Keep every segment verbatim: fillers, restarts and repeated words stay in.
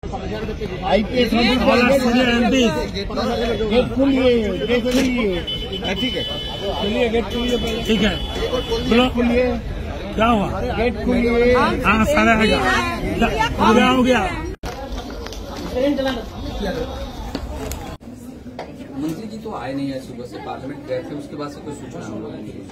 IPS gate खोलिए, gate खोलिए। ठीक है, चलिए गेट खोलिए। ठीक है, खोलिए। क्या हुआ? गेट खोलिए। हाँ, सारा है क्या हो गया? मंत्री जी तो आए नहीं है, सुबह से पार्लियामेंट गए थे, उसके बाद से कोई सूचना हम लोगों की।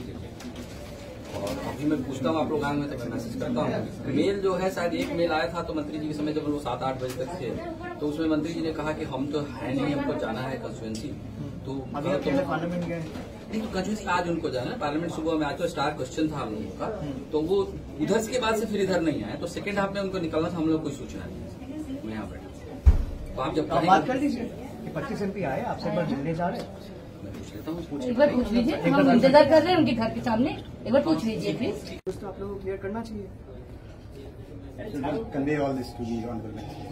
और अभी मैं पूछता हूँ आप लोग आए हुए तो मैं मैसेज करता हूँ। मेल जो है शायद एक मेल आया था तो मंत्री जी के समय जब वो सात आठ बजे तक थे तो उसमें मंत्री जी ने कहा कि हम तो है नहीं, हमको जाना है कंस्टिट्यूएंसी। तो पार्लियामेंट गए नहीं, तो कंस्टिट्यूएंसी आज उनको जाना है। पार्लियामेंट सुबह में आज तो स्टार क्वेश्चन था हम लोगों का, तो वो उधर के बाद से फिर इधर नहीं आए। तो सेकेंड हाफ में उनको निकलना था, हम लोग कोई सूचना नहीं। मैं यहाँ बैठा, तो आप जब बात कर लीजिए कि पच्चीस एमपी आए, आपसे एक बार मिलने जा रहे हैं। एक बार पूछ लीजिए, हम इंतजार कर रहे हैं उनके घर के सामने। एक बार पूछ लीजिए प्लीज। तो आप लोगों को क्लियर करना चाहिए। Convey all this to the honorable minister.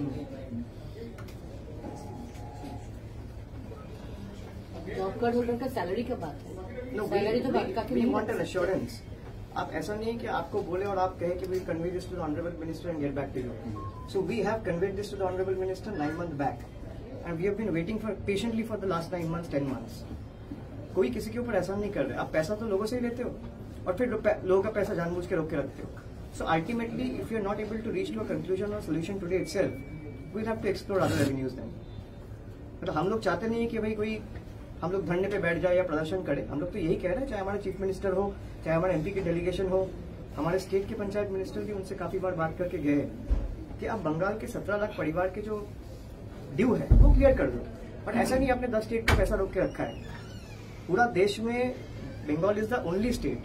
Job card holder का सैलरी का बात है। सैलरी तो काफी वी वांट एन एश्योरेंस। आप ऐसा नहीं है कि आपको बोले और आप कहें कि we convey this to the honourable minister and get back to you. So we have conveyed this to the honourable minister nine month back and we have been waiting for patiently for the last nine months ten months. कोई किसी के ऊपर एहसान नहीं कर रहे। आप पैसा तो लोगों से ही लेते हो और फिर लोगों का पैसा जानबूझ के रोक के रखते हो। So ultimately if you are not able to reach to a conclusion और solution today itself, we have to explore other avenues then. मतलब हम लोग चाहते नहीं है कि भाई कोई हम लोग धरने पे बैठ जाए या प्रदर्शन करे। हम लोग तो यही कह रहे हैं, चाहे हमारे चीफ मिनिस्टर हो, चाहे हमारे एमपी की डेलीगेशन हो, हमारे स्टेट के पंचायत मिनिस्टर भी उनसे काफी बार बात करके गए कि आप बंगाल के सत्रह लाख परिवार के जो ड्यू है वो क्लियर कर दो। बट ऐसा नहीं आपने दस स्टेट का पैसा रोक के रखा है। पूरा देश में Bengal is the only state.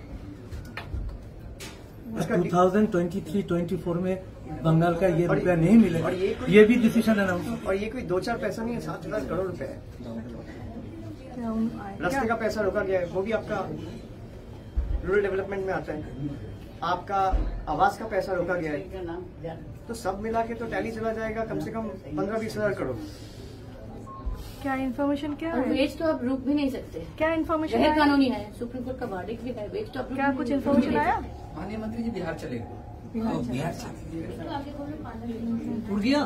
दो हज़ार तेईस चौबीस में बंगाल का ये रुपया नहीं मिलेगा और ये, ये भी डिसीजन अनाउंस। और ये कोई दो चार पैसा नहीं है, सात हजार करोड़ रुपए है। रास्ते का पैसा रोका गया है, वो भी आपका रूरल डेवलपमेंट में आता है। आपका आवास का पैसा रोका गया है। तो सब मिला के तो टैली चला जाएगा कम से कम पंद्रह बीस हजार करोड़। क्या इन्फॉर्मेशन क्या है? वेज तो आप रुक भी नहीं सकते। क्या इन्फॉर्मेशन है? कानूनी है, सुप्रीम कोर्ट का वर्डिक्ट भी है। वेज तो आप क्या कुछ इन्फॉर्मेशन आया? माननीय मंत्री जी बिहार चले गए। बिहार उड़ गया।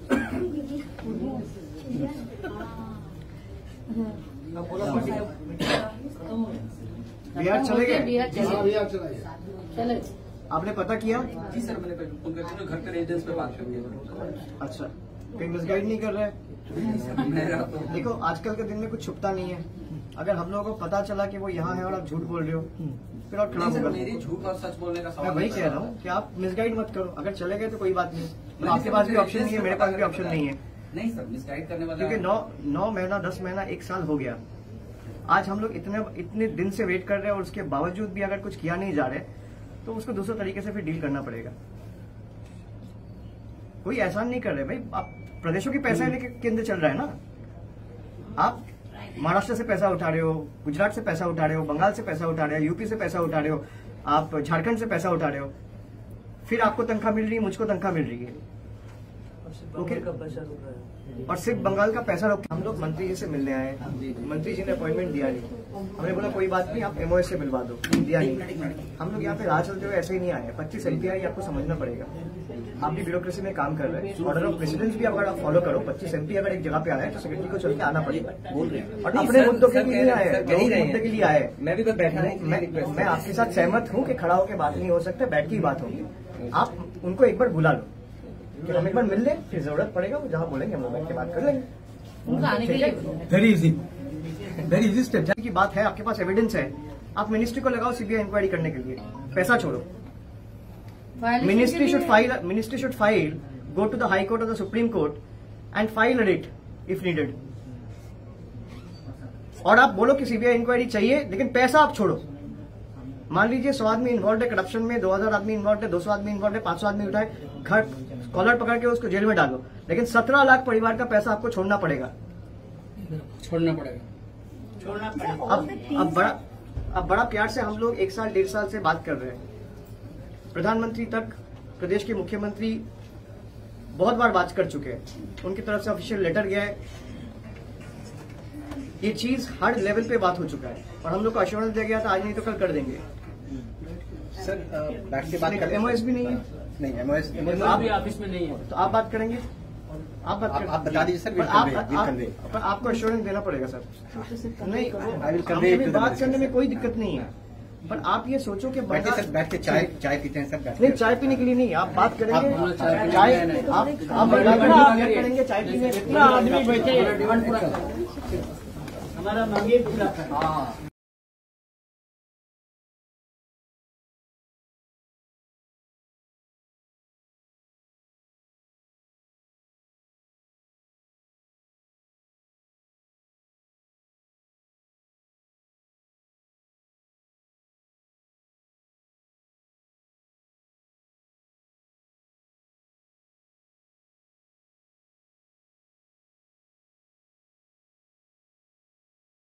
बिहार चले गए। बिहार चले। आपने पता किया? जी सर, मैंने उनके घर के रेजिडेंस पे बात कर दी। अच्छा, कहीं मिसगाइड नहीं कर रहे? देखो आजकल के दिन में कुछ छुपता नहीं है। अगर हम लोगों को पता चला कि वो यहाँ है और आप झूठ बोल रहे हो फिर और खराब होगा। मेरी झूठ और सच बोलने का सवाल मैं वही कह रहा हूँ कि आप मिसगाइड मत करो। अगर चले गए तो कोई बात नहीं, तो आपके पास भी ऑप्शन नहीं है, मेरे पास भी ऑप्शन नहीं है। नहीं सर, मिसगाइड करने वाला क्योंकि नौ नौ महीना दस महीना एक साल हो गया। आज हम लोग इतने इतने दिन से वेट कर रहे हैं और उसके बावजूद भी अगर कुछ किया नहीं जा रहा है तो उसको दूसरे तरीके से फिर डील करना पड़ेगा। कोई एहसान नहीं कर रहे भाई। आप प्रदेशों के पैसा लेके केंद्र चल रहा है ना। आप महाराष्ट्र से पैसा उठा रहे हो, गुजरात से पैसा उठा रहे हो, बंगाल से पैसा उठा रहे हो, यूपी से पैसा उठा रहे हो, आप झारखंड से पैसा उठा रहे हो, फिर आपको तनख्वाह मिल रही है, मुझको तनख्वाह मिल रही है। और सिर्फ बंगाल का पैसा रोक। हम लोग मंत्री जी से मिलने आए, मंत्री जी ने अपॉइंटमेंट दिया नहीं। हमने बोला कोई बात नहीं, आप एमओएस से मिलवा दो, दिया नहीं। हम लोग यहाँ पे राह चलते हुए ऐसे ही नहीं आए। पच्चीस एमपी आई, आपको समझना पड़ेगा। आप भी ब्यूरोक्रेसी में काम कर रहे हैं। ऑर्डर ऑफ प्रेसिडेंस भी अगर आप फॉलो करो, पच्चीस एमपी अगर एक जगह पे आए तो सेक्रेटरी को चल के आना पड़ेगा। बोल रहे हैं और अपने मुद्दों के लिए आए, मुद्दे के लिए आए। मैं भी बैठा हूँ, मैं आपके साथ सहमत हूँ कि खड़ा होकर बात नहीं हो सकता, बैठ की बात होगी। आप उनको एक बार बुला लो कि हम एक बार मिल लें, फिर जरूरत पड़ेगा वो जहाँ बोलेंगे हम लोग बैठ के बात कर लेंगे। Very easy, very easy step की बात है। आपके पास एविडेंस है, आप मिनिस्ट्री को लगाओ सीबीआई इंक्वायरी करने के लिए। पैसा छोड़ो। Ministry should file ministry should file go to the high court और the supreme court and file writ if needed. और आप बोलो कि सीबीआई इंक्वायरी चाहिए, लेकिन पैसा आप छोड़ो। मान लीजिए सौ आदमी इन्वॉल्व है करप्शन में, दो हजार आदमी इन्वॉल्व है, दो सौ आदमी इन्वॉल्व है, पांच सौ आदमी उठाए, घर कॉलर पकड़ के उसको जेल में डालो, लेकिन सत्रह लाख परिवार का पैसा आपको छोड़ना पड़ेगा। छोड़ना पड़ेगा छोड़ना पड़ेगा अब अब बड़ा अब बड़ा प्यार से हम लोग एक साल डेढ़ साल से बात कर रहे हैं। प्रधानमंत्री तक, प्रदेश के मुख्यमंत्री बहुत बार बात कर चुके हैं, उनकी तरफ से ऑफिशियल लेटर गया है। ये चीज हर लेवल पे बात हो चुका है और हम लोग को अश्योरेंस दिया गया था आज नहीं तो कल कर देंगे। सर बैठ के बात करें। एमओएस भी नहीं है। नहीं एमओएस आप ऑफिस में नहीं है तो आप बात करेंगे। आप बात आप- कर- आप बता दीजिए, सर, पर we'll आप- convey, we'll आप- convey. पर आपको एश्योरेंस देना पड़ेगा सर। नहीं, I will convey हमें to the बात minister, करने में sir. कोई दिक्कत नहीं है, पर आप ये सोचो कि बैठे बड़ा- सर, बैठ के चाय चाय पीते हैं सर, बैठ नहीं, के। चाय पीने के लिए नहीं, आप बात करेंगे आप- आप चाय पीने चाय के लिए नहीं। आप आप बड़ा बड़ा करेंगे चाय पीने हमारा मांगे पूरा कर